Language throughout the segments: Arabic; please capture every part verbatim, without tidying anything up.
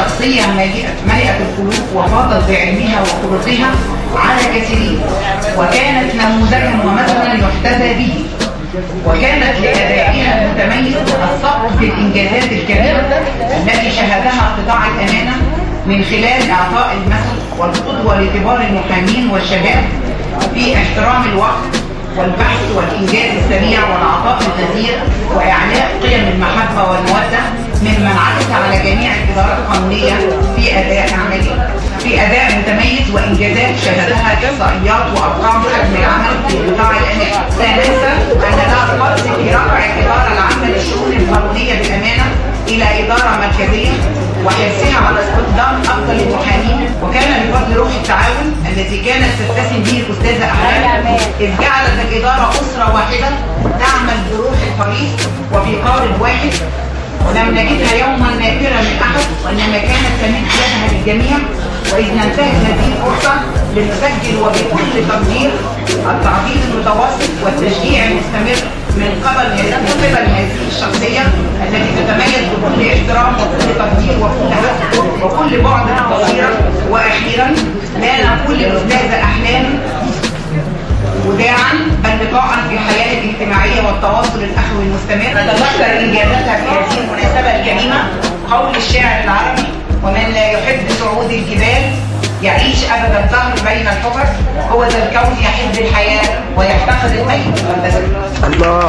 شخصية ملئة القلوب وفاضت بعلمها وخلقها على كثيرين، وكانت نموذجا ومثلا يحتذى به، وكانت لأدائها المتميز السبق في الإنجازات الكبيرة التي شهدها قطاع الأمانة من خلال إعطاء المثل والقدوة لكبار المحامين والشباب في احترام الوقت والبحث والإنجاز السريع والعطاء الغزير وإعلاء قيم المحبة والمودة، ممن عكس على جميع الإدارة القانونية في أداء عملي في أداء متميز وإنجازات شهدها إحصائيات وأرقام حجم العمل في قطاع الأمانة. لا ننسى أن لها قرص في رفع الإدارة العامة للشؤون القانونية بالأمانة إلى إدارة مركزية وحرصها على استخدام أفضل المحامين، وكان بفضل روح التعاون التي كانت تتسم به الأستاذة أحلام إذ جعلت الإدارة أسرة واحدة تعمل بروح الفريق وفي قارب واحد، ولم نجدها يوما نافرة من أحد، وإنما كانت تمد يدها للجميع. وإذ ننتهز هذه الفرصة لنسجل وبكل تقدير التعظيم المتواصل والتشجيع المستمر من قبل قبل هذه الشخصية التي تتميز بكل احترام وكل تقدير وكل حق وكل بعد بصيرة. وأخيرا لا نقول للأستاذة أحلام وداعا بل لقاء في حياتك الاجتماعية والتواصل الأخوي المستمر. نتذكر إنجازاتها في هذه المناسبة الكريمة قول الشاعر العربي: ومن لا يحب صعود الجبال يعيش أبد الدهر بين الحفر، هو ذا الكون يحب الحياة ويفتقد الميت والبدن. الله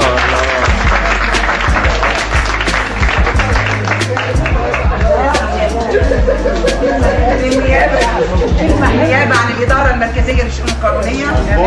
النيابة عن الإدارة المركزية للشؤون القانونية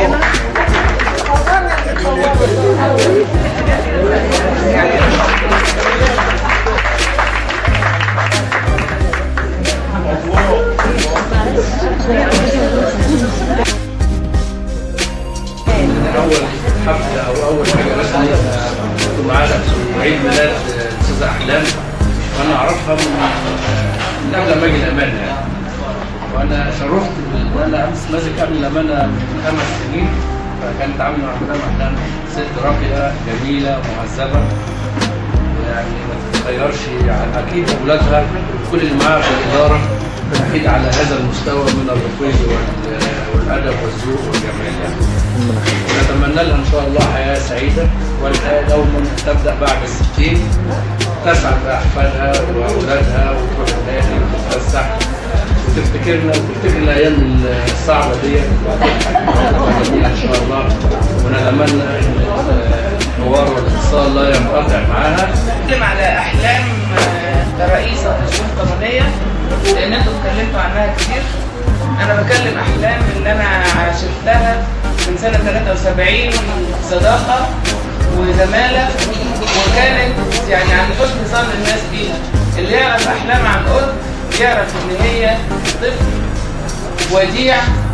أول حفلة أو أول حاجة رسمية كنت معانا في عيد ميلاد الأستاذة أحلام، وأنا أعرفها من قبل ما أجي الأمانة يعني. وأنا شرفت إن أنا أمس ماسك قبل الأمانة من خمس سنين، فكانت عاملة مع مدام أحلام ست راقية جميلة مهذبة، يعني ما تتغيرش يعني. أكيد أولادها كل اللي معاها في الإدارة أكيد على هذا المستوى من الرقي والأدب والذوق والجمال يعني. ونتمنى لها إن شاء الله حياة سعيدة، والحياة دوما تبدأ بعد الستين، تسعد بأحفادها وأولادها وتروح النادي وتتفسح وتفتكرنا وتفتكر الأيام الصعبة دي جميلة إن شاء الله. ونتمنى إن الحوار والاتصال لا ينقطع معاها. نتكلم على أحلام كرئيسة للشؤون القانونية لأن أنتم اتكلمتوا عنها كتير. أنا بكلم أحلام اللي أنا عاشرتها من سنة ثلاثة وسبعين صداقة وزمالة، وكانت يعني عن حسن ظن الناس بيها. اللي يعرف أحلام عن قرب يعرف إن هي طفل وديع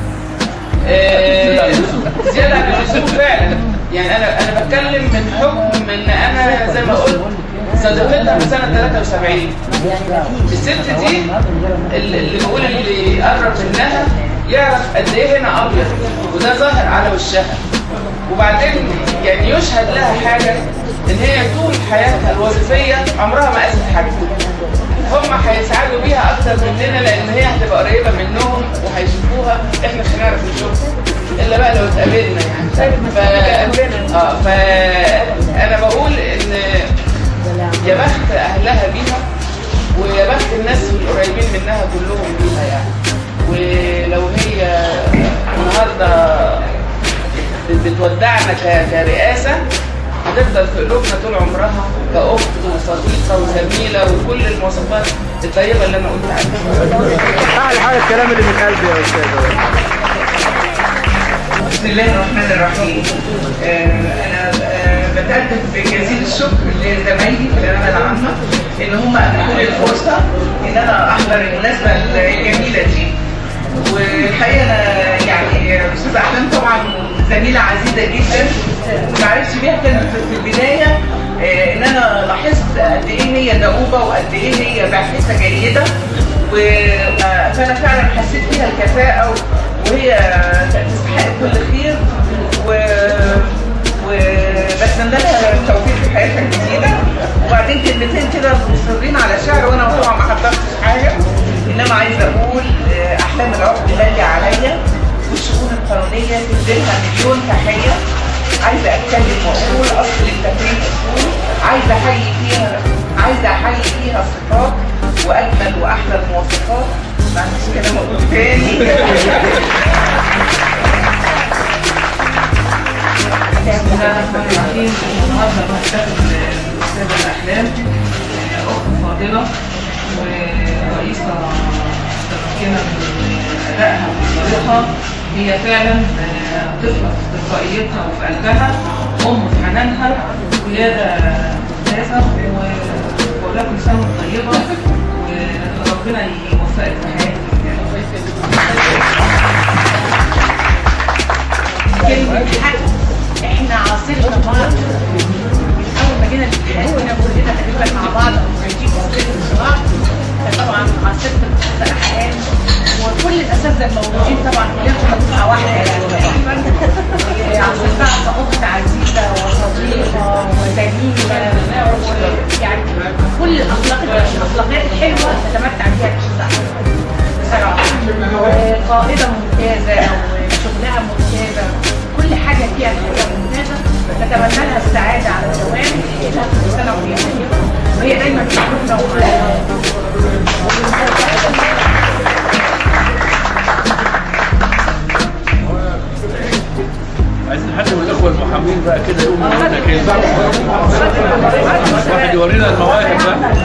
آه زيادة عن اللزوم فعلا. يعني أنا أنا بتكلم من حكم إن أنا زي ما قلت صديقتها من سنة ثلاثة وسبعين. الست دي اللي بقول اللي قرب منها يعرف قد ايه هنا ابيض، وده ظاهر على وشها. وبعدين يعني يشهد لها حاجه ان هي طول حياتها الوظيفيه عمرها ما قاست حاجه. هم هيسعدوا بيها اكتر مننا لان هي هتبقى قريبه منهم وهيشوفوها. احنا مش هنعرف نشوفها الا بقى لو اتقابلنا يعني. ف... اه فانا بقول ان يا بخت اهلها بيها ويا بخت الناس القريبين منها كلهم بيها يعني. ولو هي النهارده بتودعنا كرئاسه هتفضل في قلوبنا طول عمرها كأخت وصديقه وزميله وكل المواصفات الطيبه اللي انا قلت عنها. أحلى حاجة الكلام اللي من قلبي يا أستاذ. بسم الله الرحمن الرحيم. أنا بتقدم بجزيل الشكر لزمايلي في الإدارة العامة إن هم أتاحوا لي الفرصة إن أنا أحضر المناسبة الجميلة دي. والحقيقة أنا يعني أستاذة أحلام طبعا زميلة عزيزة جدا، ما عرفتش بيها كانت في البداية إن أنا لاحظت قد إيه هي دؤوبة وقد إيه هي باحثة جيدة، فأنا فعلا حسيت فيها الكفاءة وهي تستحق كل خير، وبتمنى لها التوفيق في حياتها الجديدة. وبعدين كلمتين كده مصرين على شعر، وانا طبعا ما حضرتش حاجه. انما عايزه اقول احلام العقد غاليه عليا، والشؤون القانونيه تديلها مليون تحيه. عايزه اتكلم واقول اصل التفريق اصول، عايزه احيي فيها عايزه احيي فيها صفات واجمل واحلى المواصفات. ما عنديش كلام اقول تاني. النهارده بنحتفل بالاستاذه الاحلام، اخت فاضله ورئيسه متمكنه من ادائها وطريقها. هي فعلا طفله في تلقائيتها وفي قلبها، ام في حنانها، قياده ممتازه، وبقول لها كل سنه وانت طيبه وربنا يوفقك في حياتك. كلمه حق، احنا عاصرنا بعض اول ما جينا الامتحان كنا كلنا تقريبا مع بعض او خارجين من بعض، فطبعا عاصرت الاستاذه احلام وكل الاساتذه الموجودين طبعا كلهم دفعه واحده يعني. عاصرتها كاخت عزيزه وصديقه ودليله، يعني كل الاخلاق الاخلاقيات الحلوه تتمتع بها الاستاذه احلام بصراحه. قائده ممتازه وشغلها ممتازه، كل حاجه فيها حاجه ممتازه. نتمنى لها السعاده على الدوام، كل سنه وهي طيبه وهي دايما بتحبنا ومعانا. عايزين حد من الاخوه المحامين بقى كده يقوم يقول لك ايه، واحد يورينا المواهب بقى.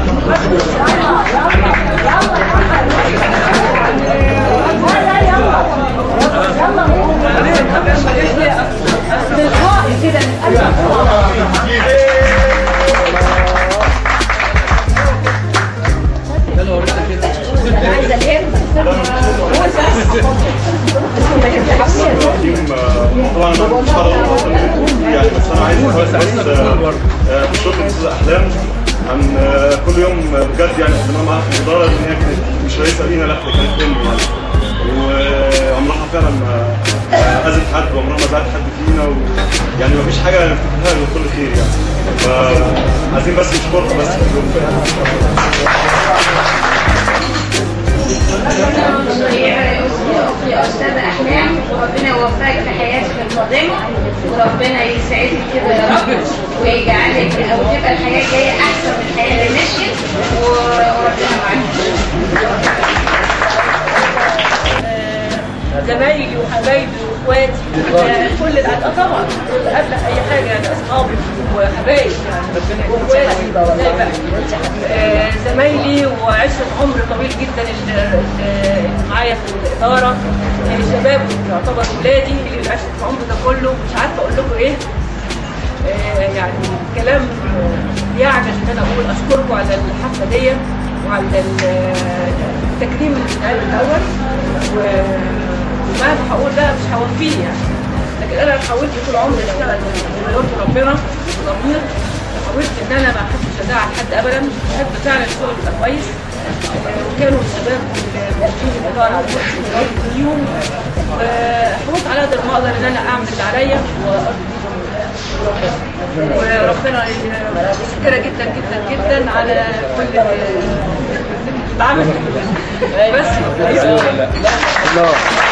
تلقائي كده عايزه الهم طبعا انا مش هقدر يعني، بس انا عايز بس الشكر للاستاذه احلام عن كل يوم بجد يعني قدمنا معاها في الاداره، ان هي كانت مش رئيسه لينا، لا دي كانت امي يعني، وعمرها فعلا ما اذت حد وعمرها ما زعلت حد فينا، ويعني ما فيش حاجه نفتكرها غير كل خير يعني. فعايزين بس نشكرها بس في اليوم ده. يا استاذه احلام، وربنا يوفقك في حياتك القادمه، وربنا يسعدك كده يا رب، ويجعلك او تبقى الحياه الجايه احسن من الحياه اللي مشيت، وربنا معاك. زمايلي وحبايبي واخواتي كل الأ- طبعا قبل اي حاجه يعني اصحابي وحبايبي واخواتي آه، زمايلي وعشره عمر طويل جدا اللي معايا في الاداره، يعني شباب يعتبر ولادي اللي عشت العمر ده كله، مش عارفه اقول لكم ايه. آه، يعني كلام يعجز ان انا اقول اشكركم على الحفله دي وعلى التكريم اللي الاول، ومهما هقول ده مش هوفيه يعني، لكن انا حاولت طول عمري اشتغل بقدرة ربنا بضمير، حاولت ان انا ما احبش ازعل حد ابدا، بحب فعلا الشغل يبقى كويس. وكانوا الشباب موجودين الاداره على اليوم، وحاولت على قدر ما اقدر ان انا اعمل اللي عليا وارضي بيهم وربنا متشكره جدا جدا جدا على كل العمل بس.